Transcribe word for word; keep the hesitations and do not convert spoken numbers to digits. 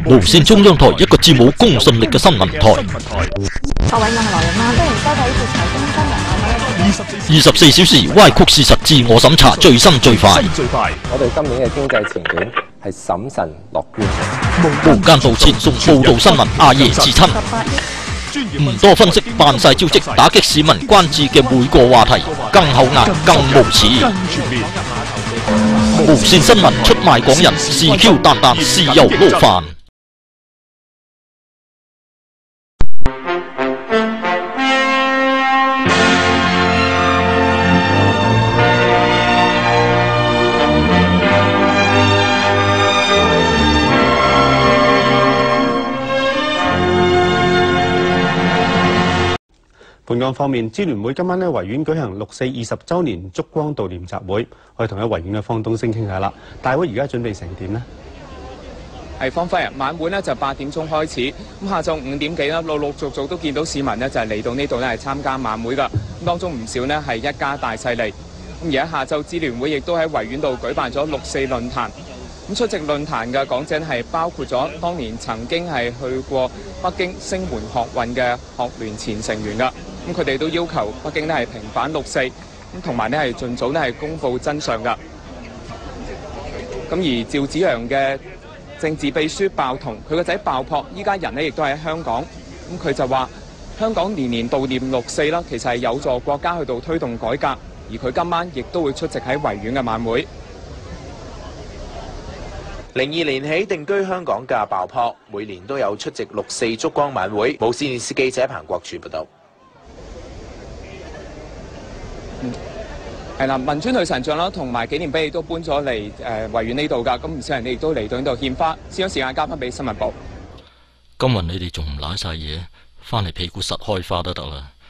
無線中央台一個至冇公信力嘅新聞台。 各位，我係羅仁啦，歡迎收睇呢節財經新聞啊！ 二十四小時歪曲事實，自我審查，最新最快。 我哋今年嘅經濟前景係審慎樂觀嘅。 無間道前送報道新聞，阿爺自親。唔多分析，扮晒招積，打擊市民關注嘅每個話題，更厚顏，更無恥。無線新聞出賣港人，是 Q 彈彈，是油撈飯。 本港方面，支聯會今晚喺維園舉行六四二十週年燭光悼念集會，我哋同喺維園嘅方東升傾下啦。大會而家準備成點呢？ 係方輝啊！晚會呢就八點鐘開始，咁下晝五點幾啦，陸陸續續都見到市民呢就係嚟到呢度呢係參加晚會㗎。咁當中唔少呢係一家大細嚟。咁而家下晝支聯會亦都喺維園度舉辦咗六四論壇。咁出席論壇嘅講者係包括咗當年曾經係去過北京聲援學運嘅學聯前成員㗎。咁佢哋都要求北京呢係平反六四，咁同埋呢係盡早呢係公佈真相㗎。咁而趙紫陽嘅政治秘書鮑彤，佢個仔鮑樸依家人呢亦都喺香港。咁佢就話香港年年悼念六四啦，其實係有助國家去到推動改革。而佢今晚亦都會出席喺維園嘅晚會。 零二年起定居香港嘅鮑樸，每年都有出席六四燭光晚會。無線電視記者彭國柱報道。 係啦，民尊女神像啦，同埋紀念碑都搬咗嚟誒維園呢度㗎。咁唔少人亦都嚟到呢度獻花。先將時間交翻俾新聞部。 今日你哋仲唔攋晒嘢，翻嚟屁股實開花都得啦。